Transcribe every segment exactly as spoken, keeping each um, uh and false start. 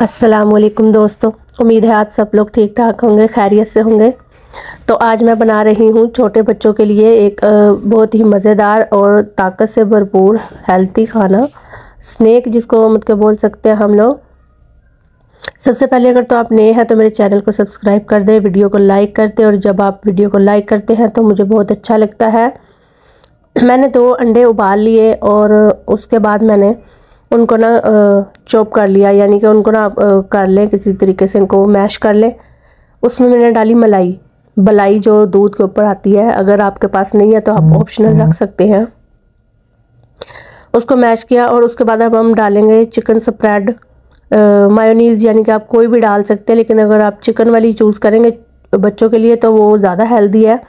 अस्सलामुअलैकुम दोस्तों, उम्मीद है आप सब लोग ठीक ठाक होंगे, खैरियत से होंगे। तो आज मैं बना रही हूँ छोटे बच्चों के लिए एक बहुत ही मज़ेदार और ताकत से भरपूर हेल्थी खाना, स्नैक जिसको मतलब बोल सकते हैं हम लोग। सबसे पहले अगर तो आप नए हैं तो मेरे चैनल को सब्सक्राइब कर दें, वीडियो को लाइक कर दें, और जब आप वीडियो को लाइक करते हैं तो मुझे बहुत अच्छा लगता है। मैंने दो अंडे उबाल लिए और उसके बाद मैंने उनको ना चॉप कर लिया, यानी कि उनको ना कर लें किसी तरीके से, इनको मैश कर लें। उसमें मैंने डाली मलाई मलाई जो दूध के ऊपर आती है। अगर आपके पास नहीं है तो आप ऑप्शनल रख सकते हैं। उसको मैश किया और उसके बाद अब हम डालेंगे चिकन स्प्रेड, मायोनीज़, यानी कि आप कोई भी डाल सकते हैं, लेकिन अगर आप चिकन वाली चूज़ करेंगे बच्चों के लिए तो वो ज़्यादा हेल्दी है।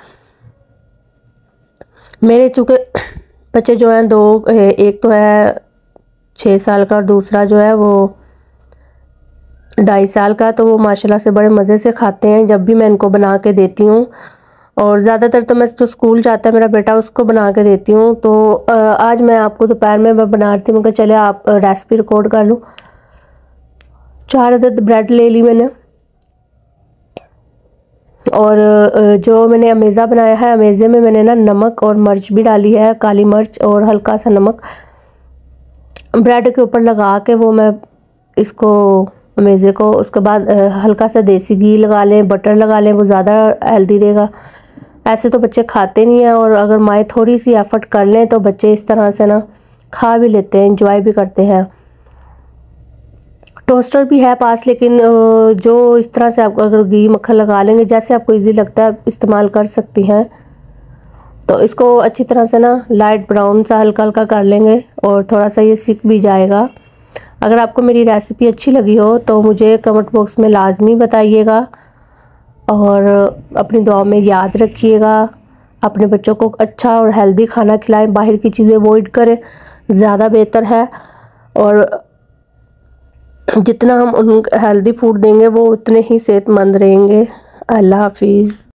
मेरे चूँकि बच्चे जो हैं दो, एक तो है छः साल का और दूसरा जो है वो ढाई साल का, तो वो माशाल्लाह से बड़े मज़े से खाते हैं जब भी मैं इनको बना के देती हूँ। और ज़्यादातर तो मैं जो स्कूल जाता है मेरा बेटा उसको बना के देती हूँ। तो आज मैं आपको दोपहर में मैं बना रही हूँ कि चले आप रेसिपी रिकॉर्ड कर लूँ। चार अदद ब्रेड ले ली मैंने, और जो मैंने अमेज़ा बनाया है, अमेज़े में मैंने ना नमक और मिर्च भी डाली है, काली मिर्च और हल्का सा नमक ब्रेड के ऊपर लगा के वो मैं इसको अमेज़े को, उसके बाद हल्का सा देसी घी लगा लें, बटर लगा लें, वो ज़्यादा हेल्दी रहेगा। ऐसे तो बच्चे खाते नहीं हैं, और अगर माएँ थोड़ी सी एफर्ट कर लें तो बच्चे इस तरह से ना खा भी लेते हैं, इंजॉय भी करते हैं। टोस्टर भी है पास, लेकिन जो इस तरह से आप अगर घी मक्खन लगा लेंगे, जैसे आपको इजी लगता है इस्तेमाल कर सकती हैं। तो इसको अच्छी तरह से ना लाइट ब्राउन सा हल्का हल्का कर लेंगे, और थोड़ा सा ये सिक भी जाएगा। अगर आपको मेरी रेसिपी अच्छी लगी हो तो मुझे कमेंट बॉक्स में लाजमी बताइएगा, और अपनी दुआ में याद रखिएगा। अपने बच्चों को अच्छा और हेल्दी खाना खिलाएं, बाहर की चीज़ें अवॉइड करें, ज़्यादा बेहतर है। और जितना हम उन हेल्दी फूड देंगे वो उतने ही सेहतमंद रहेंगे। अल्लाह हाफिज़।